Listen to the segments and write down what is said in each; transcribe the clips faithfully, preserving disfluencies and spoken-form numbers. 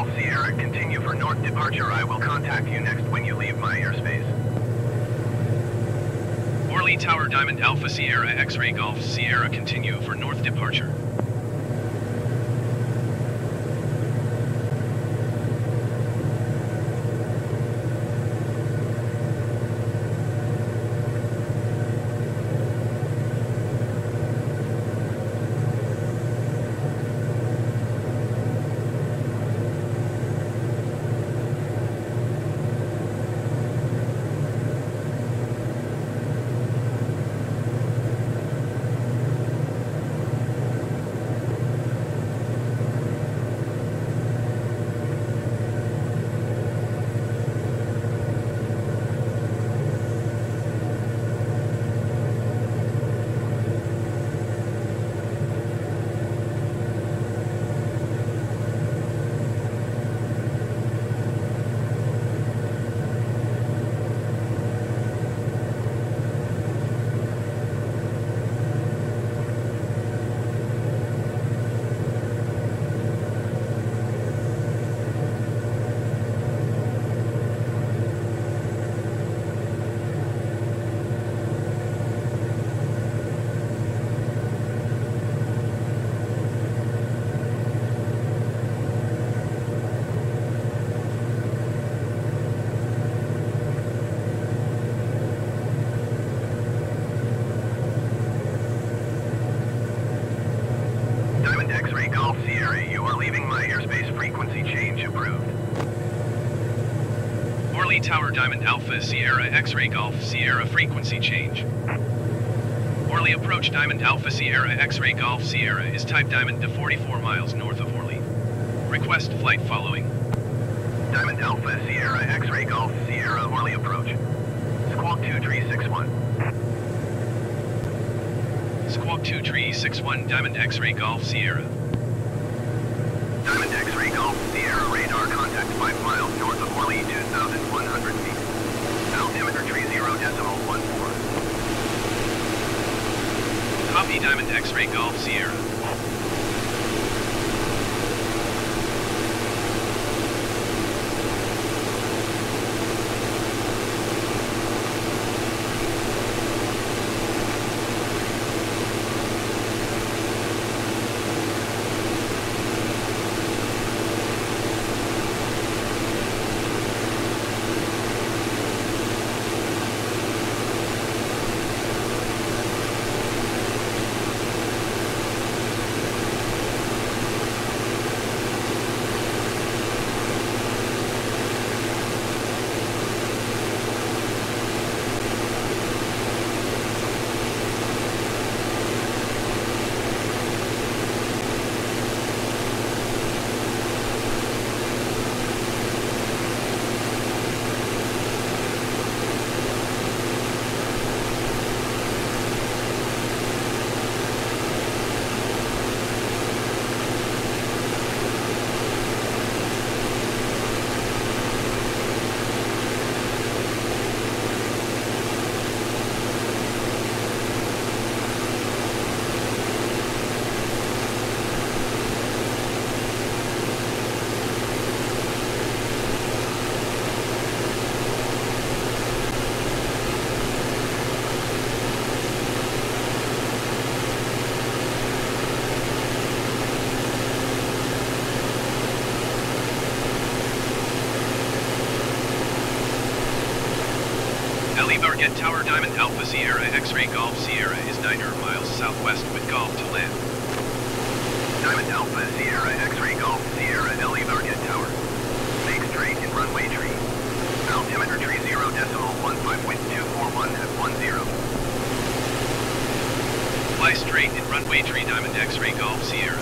Golf Sierra, continue for north departure. I will contact you next when you leave my airspace. Orly Tower Diamond Alpha Sierra X-Ray Golf Sierra, continue for north departure. Tower Diamond Alpha Sierra X-Ray Golf Sierra, frequency change. Orly approach Diamond Alpha Sierra X-Ray Golf Sierra is type Diamond to forty-four miles north of Orly. Request flight following. Diamond Alpha Sierra X-Ray Golf Sierra, Orly approach. Squawk two three six one. Squawk two three six one Diamond X-Ray Golf Sierra. Diamond X-Ray Golf Sierra, radar contact five miles north of Orly, two thousand one hundred feet. Altimeter tree zero decimal one four. Copy Diamond X-Ray Golf Sierra. Target Tower Diamond Alpha Sierra X-Ray Golf Sierra is nine miles southwest with Golf to land. Diamond Alpha Sierra X-Ray Golf Sierra, L E Target Tower. Make straight in runway tree. Altimeter tree zero decimal one five, wind two four one at one zero. Fly straight in runway tree Diamond X-Ray Golf Sierra.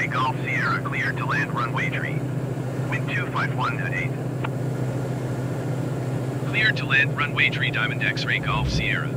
X-ray Golf Sierra cleared to land runway tree. Wind two five one at eight. Cleared to land runway tree Diamond X-ray Golf Sierra.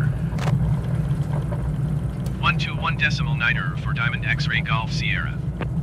one two one decimal niner for Diamond X-ray Golf Sierra.